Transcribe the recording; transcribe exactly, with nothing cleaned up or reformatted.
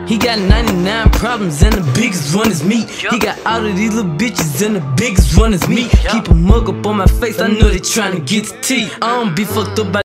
He got ninety-nine problems and the biggest one is me. He got all of these little bitches and the biggest one is me. Keep a mug up on my face, I know they tryna get to tea. I don't be fucked up by